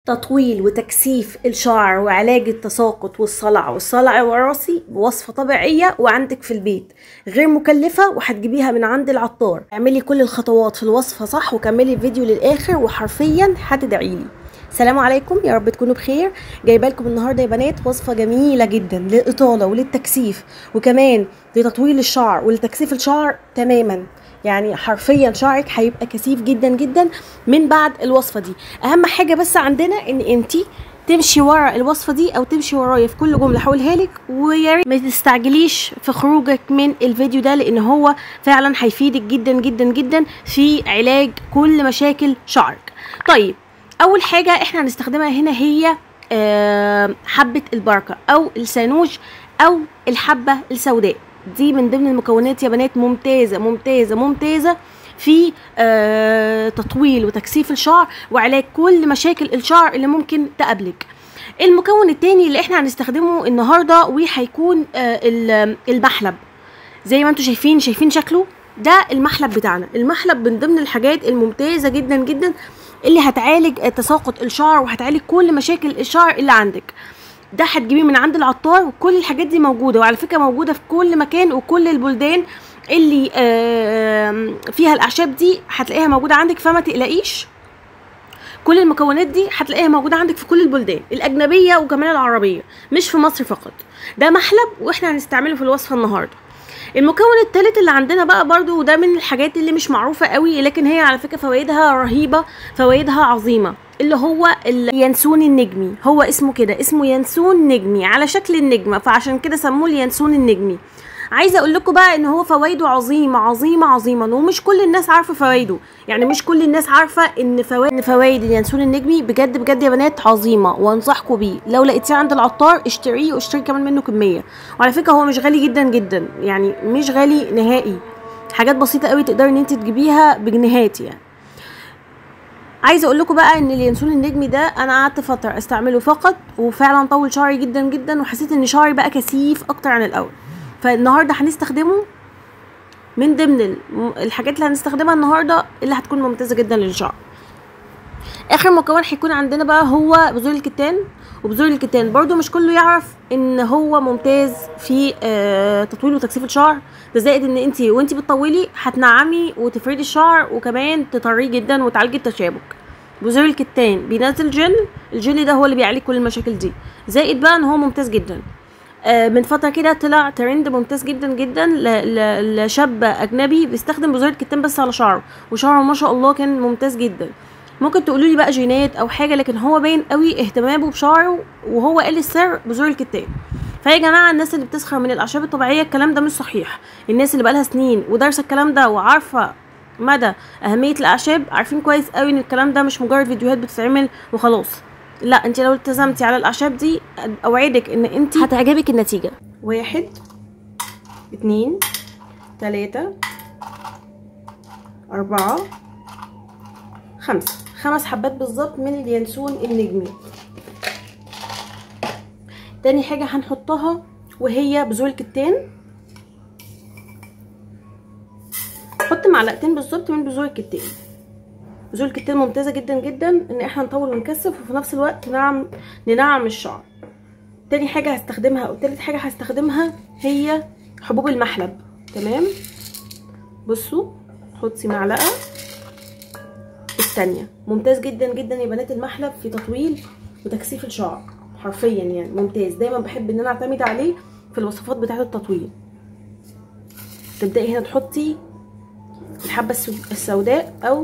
تطويل وتكثيف الشعر وعلاج التساقط والصلع الوراثي بوصفة طبيعية وعندك في البيت، غير مكلفة وهتجيبيها من عند العطار. اعملي كل الخطوات في الوصفة صح وكملي الفيديو للآخر وحرفيا هتدعيلي. السلام عليكم، يا رب تكونوا بخير. جايبه لكم النهارده يا بنات وصفه جميله جدا للاطاله وللتكثيف وكمان لتطويل الشعر ولتكثيف الشعر تماما. يعني حرفيا شعرك هيبقى كثيف جدا جدا من بعد الوصفه دي. اهم حاجه بس عندنا ان انتي تمشي ورا الوصفه دي او تمشي ورايا في كل جمله هقولها لك، ويا ريت ما تستعجليش في خروجك من الفيديو ده لان هو فعلا هيفيدك جدا جدا جدا في علاج كل مشاكل شعرك. طيب، اول حاجه احنا هنستخدمها هنا هي حبه البركه او السانوج او الحبه السوداء. دي من ضمن المكونات يا بنات ممتازه ممتازه ممتازه في تطويل وتكثيف الشعر وعلاج كل مشاكل الشعر اللي ممكن تقابلك. المكون التاني اللي احنا هنستخدمه النهارده وهيكون المحلب. زي ما انتم شايفين شكله ده المحلب بتاعنا. المحلب من ضمن الحاجات الممتازه جدا جدا اللي هتعالج تساقط الشعر وهتعالج كل مشاكل الشعر اللي عندك. ده هتجيبيه من عند العطار وكل الحاجات دي موجوده، وعلى فكره موجوده في كل مكان وكل البلدان اللي فيها الاعشاب دي هتلاقيها موجوده عندك، فما تقلقيش. كل المكونات دي هتلاقيها موجوده عندك في كل البلدان الاجنبيه وكمان العربيه، مش في مصر فقط. ده محلب واحنا هنستعمله في الوصفه النهارده. المكون الثالث اللي عندنا بقى برضو وده من الحاجات اللي مش معروفه قوي، لكن هي على فكره فوائدها رهيبه، فوائدها عظيمه، اللي هو اليانسون النجمي. هو اسمه كده، اسمه يانسون نجمي على شكل النجمه، فعشان كده سموه اليانسون النجمي. عايزه اقول لكم بقى ان هو فوائده عظيمه عظيمه عظيمه، ومش كل الناس عارفه فوائده. يعني مش كل الناس عارفه ان فوائد اليانسون النجمي بجد بجد يا بنات عظيمه، وانصحكم بيه. لو لقيتيه عند العطار اشتريه، واشتري كمان منه كميه. وعلى فكره هو مش غالي جدا جدا، يعني مش غالي نهائي، حاجات بسيطه قوي تقدري ان انت تجيبيها بجنيهات. يعني عايزه اقول لكم بقى ان اليانسون النجمي ده انا قعدت فتره استعمله فقط، وفعلا طول شعري جدا جدا، وحسيت ان شعري بقى كثيف اكتر عن الاول. فالنهارده هنستخدمه من ضمن الحاجات اللي هنستخدمها النهارده اللي هتكون ممتازه جدا للشعر. اخر مكون هيكون عندنا بقى هو بذور الكتان. وبذور الكتان برضو مش كله يعرف ان هو ممتاز في تطويل وتكثيف الشعر. ده زائد ان انت وانت بتطولي هتنعمي وتفردي الشعر وكمان تطريه جدا وتعالجي التشابك. بذور الكتان بينزل الجل ده هو اللي بيعالج كل المشاكل دي. زائد بقى ان هو ممتاز جدا. من فتره كده طلع ترند ممتاز جدا جدا لشاب اجنبي بيستخدم بذور الكتان بس على شعره، وشعره ما شاء الله كان ممتاز جدا. ممكن تقولوا لي بقى جينات او حاجه، لكن هو باين قوي اهتمامه بشعره، وهو قال السر بذور الكتان. فيا جماعه الناس اللي بتسخر من الاعشاب الطبيعيه الكلام ده مش صحيح. الناس اللي بقالها سنين ودارسه الكلام ده وعارفه مدى اهميه الاعشاب عارفين كويس قوي ان الكلام ده مش مجرد فيديوهات بتتعمل وخلاص. لا، انت لو التزمتي على الاعشاب دي اوعدك ان انت هتعجبك النتيجه. 1 2 3 4 5 حبات بالظبط من اليانسون النجمي. تاني حاجه هنحطها وهي بذور الكتان. حط معلقتين بالظبط من بذور الكتان. بذور الكتان ممتازه جدا جدا ان احنا نطول ونكثف وفي نفس الوقت ننعم الشعر. تاني حاجه هستخدمها او تالت حاجه هستخدمها هي حبوب المحلب. تمام، بصوا حطي معلقه الثانيه. ممتاز جدا جدا يا بنات المحلب في تطويل وتكثيف الشعر، حرفيا يعني ممتاز. دايما بحب ان انا اعتمد عليه في الوصفات بتاعه التطويل. تبداي هنا تحطي الحبه السوداء او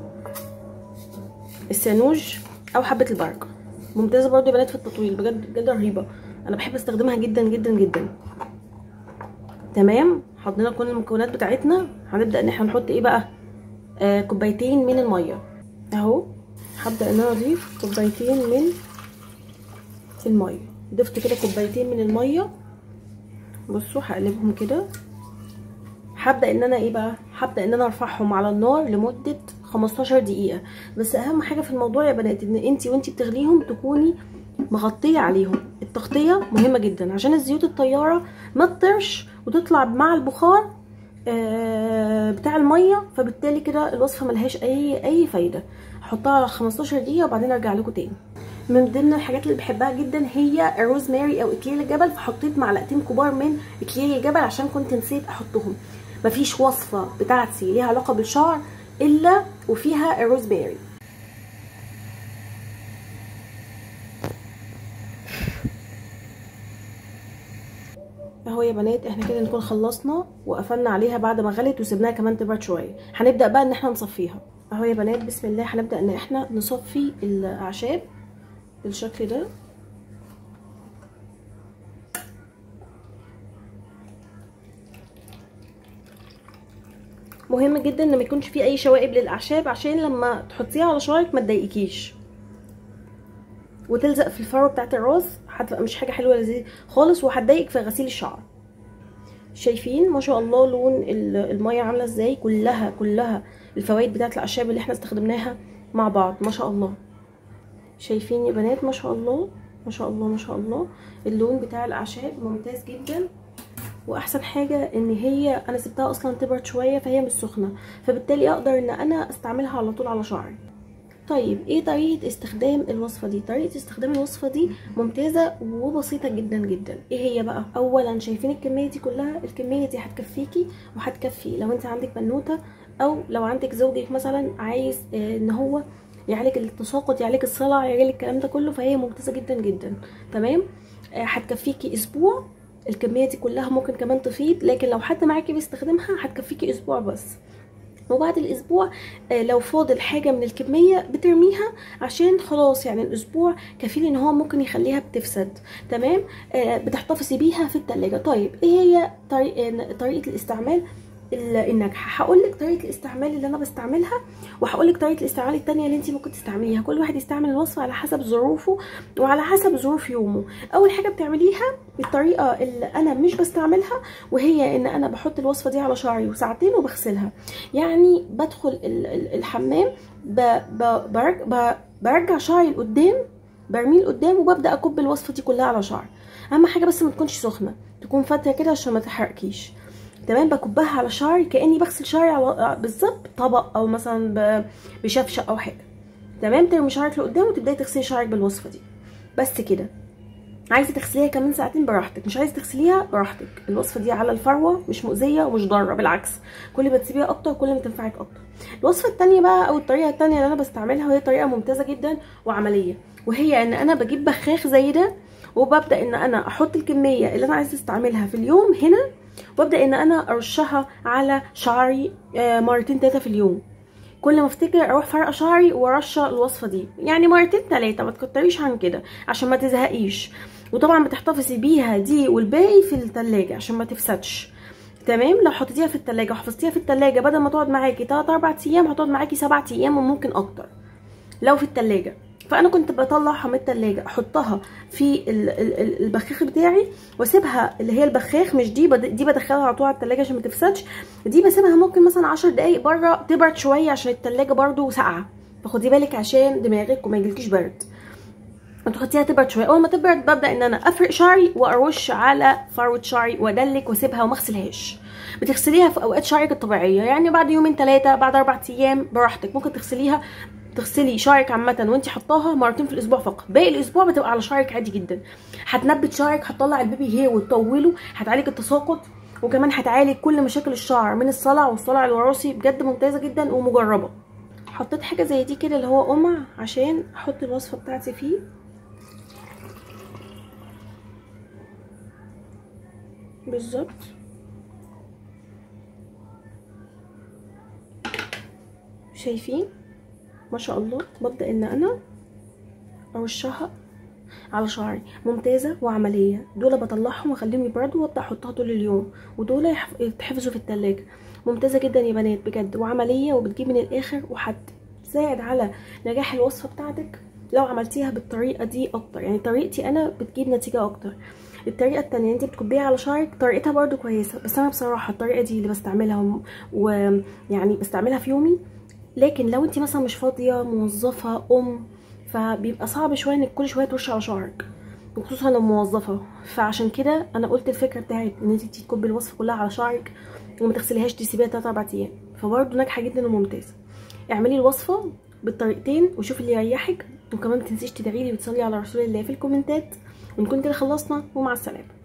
السانوج او حبه البركه. ممتازه برضو يا بنات في التطويل، بجد بجد رهيبه، انا بحب استخدمها جدا جدا جدا. تمام، حطينا كل المكونات بتاعتنا. هنبدا ان احنا نحط ايه بقى؟ كوبايتين من الميه اهو. هبدا ان انا اضيف كوبايتين من الميه. ضفت كده كوبايتين من الميه. بصوا هقلبهم كده. هبدا ان انا ايه بقى؟ هبدا ان انا ارفعهم على النار لمده 15 دقيقه. بس اهم حاجه في الموضوع يا بنات ان انت وانت بتغليهم تكوني مغطيه عليهم. التغطيه مهمه جدا عشان الزيوت الطياره ما تطرش وتطلع مع البخار بتاع الميه، فبالتالي كده الوصفه ملهاش اي فايده. هحطها على 15 دقيقه وبعدين ارجع لكم تاني. من ضمن الحاجات اللي بحبها جدا هي الروزماري او اكليل الجبل، فحطيت معلقتين كبار من اكليل الجبل عشان كنت نسيت احطهم. مفيش وصفه بتاعتي ليها علاقه بالشعر الا وفيها الروزماري. اهو يا بنات احنا كده نكون خلصنا وقفلنا عليها بعد ما غلت وسيبناها كمان تبرد شويه. هنبدا بقى ان احنا نصفيها. اهو يا بنات بسم الله هنبدا ان احنا نصفي الاعشاب بالشكل ده. مهم جدا ان ما يكونش فيه اي شوائب للاعشاب عشان لما تحطيها على شعرك ما تضايقكيش وتلزق في الفروه بتاعه الراس، هتبقى مش حاجه حلوه لذيذه خالص وهتضايقك في غسيل الشعر. شايفين ما شاء الله لون الميه عامله ازاي، كلها الفوائد بتاعه الاعشاب اللي احنا استخدمناها مع بعض ما شاء الله. شايفين يا بنات ما شاء الله ما شاء الله ما شاء الله اللون بتاع الاعشاب ممتاز جدا. واحسن حاجه ان هي انا سبتها اصلا تبرد شويه فهي مش سخنه، فبالتالي اقدر ان انا استعملها على طول على شعري. طيب ايه طريقه استخدام الوصفه دي؟ طريقه استخدام الوصفه دي ممتازه وبسيطه جدا جدا. ايه هي بقى؟ اولا شايفين الكميه دي كلها؟ الكميه دي هتكفيكي وهتكفي لو انت عندك بنوته او لو عندك زوجك مثلا عايز ان هو يعالج التساقط يعالج الصلع يعالج الكلام ده كله، فهي ممتازه جدا جدا. تمام. هتكفيكي اسبوع. الكميه دي كلها ممكن كمان تفيض، لكن لو حد معاكي بيستخدمها هتكفيكي اسبوع بس. وبعد الاسبوع لو فاضل حاجه من الكميه بترميها عشان خلاص يعني الاسبوع كفيل ان هو ممكن يخليها بتفسد. تمام. بتحتفظي بيها في التلاجة. طيب ايه هي طريقه الاستعمال الناجحه؟ هقول لك طريقه الاستعمال اللي انا بستعملها وهقول لك طريقه الاستعمال الثانيه اللي انت ممكن تستعمليها. كل واحد يستعمل الوصفه على حسب ظروفه وعلى حسب ظروف يومه. اول حاجه بتعمليها الطريقه اللي انا مش بستعملها، وهي ان انا بحط الوصفه دي على شعري وساعتين وبغسلها. يعني بدخل الحمام برجع شعري لقدام، برميه لقدام وببدا اكب الوصفه دي كلها على شعري. اهم حاجه بس ما تكونش سخنه، تكون فاتره كده عشان ما تحرقكيش. تمام. بكبها على شعري كاني بغسل شعري على بالظبط طبق او مثلا بشفشه او حاجه. تمام. ترمي شعرك لقدام وتبداي تغسلي شعرك بالوصفه دي بس كده. عايزه تغسليها كمان ساعتين براحتك، مش عايزه تغسليها براحتك. الوصفه دي على الفروه مش مؤذيه ومش ضاره، بالعكس كل ما تسيبيها اكتر كل ما تنفعك اكتر. الوصفه الثانيه بقى او الطريقه الثانيه اللي انا بستعملها وهي طريقه ممتازه جدا وعمليه، وهي ان انا بجيب بخاخ زي ده وببدا ان انا احط الكميه اللي انا عايزه استعملها في اليوم هنا، وابدا ان انا ارشها على شعري مرتين 3 في اليوم. كل ما افتكر اروح فرقه شعري وارشه الوصفه دي، يعني مرتين 3 ما تكتريش عن كده عشان ما تزهقيش. وطبعا بتحتفظي بيها دي والباقي في التلاجة عشان ما تفسدش. تمام. لو حطيتيها في التلاجة وحفظتيها في التلاجة بدل ما تقعد معاكي 3-4 ايام هتقعد معاكي 7 ايام وممكن اكتر لو في التلاجة. فانا كنت بطلعها من التلاجة احطها في البخاخ بتاعي واسيبها، اللي هي البخاخ مش دي بدخلها على طول على التلاجة عشان ما تفسدش. دي بسيبها ممكن مثلا 10 دقايق بره تبرد شويه عشان التلاجة برده ساقعه، فخدي بالك عشان دماغك وما يجيلكيش برد. تحطيها تبرد شويه. اول ما تبرد ببدا ان انا افرق شعري وارش على فروه شعري وادلك واسيبها وما اغسلهاش. بتغسليها في اوقات شعرك الطبيعيه، يعني بعد يومين 3 بعد 4 ايام براحتك. ممكن تغسلي شعرك عامه وانت حطاها مرتين في الاسبوع فقط، باقي الاسبوع بتبقى على شعرك عادي جدا. هتنبت شعرك، هتطلع البيبي هير وتطوله، هتعالج التساقط، وكمان هتعالج كل مشاكل الشعر من الصلع والصلع الوراثي. بجد ممتازه جدا ومجربه. حطيت حاجه زي دي كده اللي هو قمع عشان احط الوصفه بتاعتي فيه. بالظبط شايفين ما شاء الله. ببدا ان انا ارشها على شعري. ممتازه وعمليه. دول بطلعهم واخليهم يبردوا وابدا احطها طول اليوم، ودول يتحفظوا في التلاجة. ممتازه جدا يا بنات بجد وعمليه وبتجيب من الاخر وهتساعد على نجاح الوصفه بتاعتك لو عملتيها بالطريقه دي اكتر. يعني طريقتي انا بتجيب نتيجه اكتر. الطريقه التانية انت بتكبيها على شعرك طريقتها برضو كويسه، بس انا بصراحه الطريقه دي اللي بستعملها ويعني بستعملها في يومي. لكن لو انت مثلا مش فاضيه موظفه فبيبقى صعب شويه انك كل شويه ترشي على شعرك، وخصوصا لو موظفه. فعشان كده انا قلت الفكره بتاعت ان انت تكبي الوصفه كلها على شعرك وما تغسليهاش تسيبيها 3-4 ايام، فبرضه ناجحه جدا وممتازه. اعملي الوصفه بالطريقتين وشوفي اللي يريحك وكمان متنسيش تدعيلي وتصلي على رسول الله في الكومنتات. ونكون كده خلصنا، ومع السلامه.